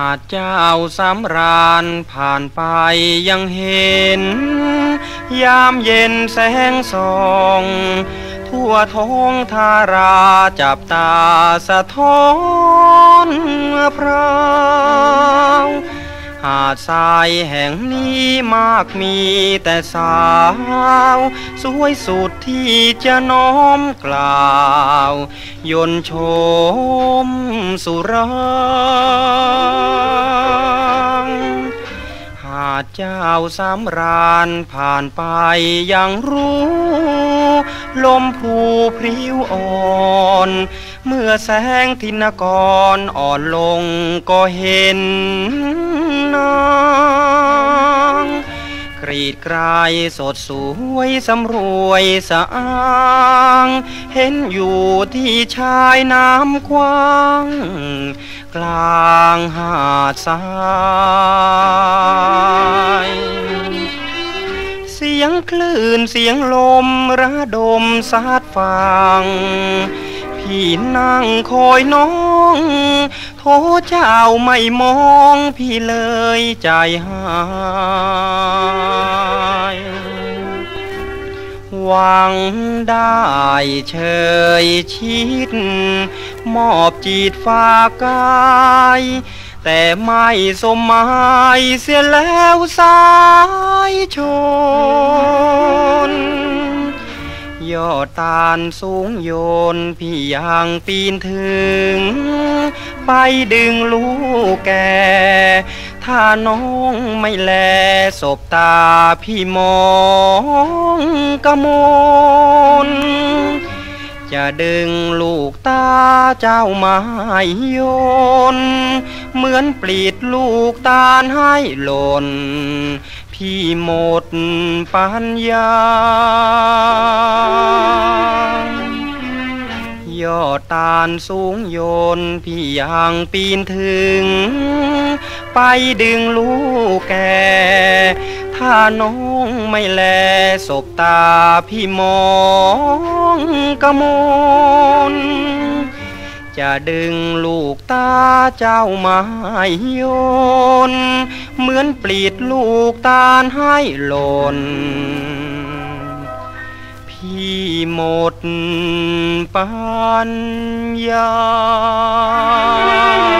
าดเจ้าสำราญผ่านไปยังเห็นยามเย็นแสงส่องทั่วท้องทาราจับตาสะท้อนพราวหาดทรายแห่งนี้มากมีแต่สาวสวยสุดที่จะน้อมกล่าวยนต์ชมสุราหาดเจ้าสำราญผ่านไปยังรู้ลมผูพริ้วอ่อนเมื่อแสงทินกรอ่อนลงก็เห็นนางกรีดกรายสดสวยสำรวยสะอ้างเห็นอยู่ที่ชายน้ำกว้างกลางหาดทรายเสียงคลื่นเสียงลมระดมซัดฟังพี่นั่งคอยน้องโทเจ้าไม่มองพี่เลยใจหายหวังได้เชยชิดมอบจิตฝากกายแต่ไม่สมหมายเสียแล้วสายชนยอดตาลสูงโยนพี่ยังปีนถึงไปดึงลูกแกถ้าน้องไม่แลสบตาพี่มองกะมนจะดึงลูกตาเจ้ามาโยนเหมือนปลีดลูกตาลให้หล่นพี่หมดปัญญายอดตาลสูงโยนพี่ยังปีนถึงไปดึงลูกแกถ้าน้องไม่แลสบตาพี่มองกะมนจะดึงลูกตาเจ้ามาโยนเหมือนปลีดลูกตาลให้หล่นพี่หมดปัญญา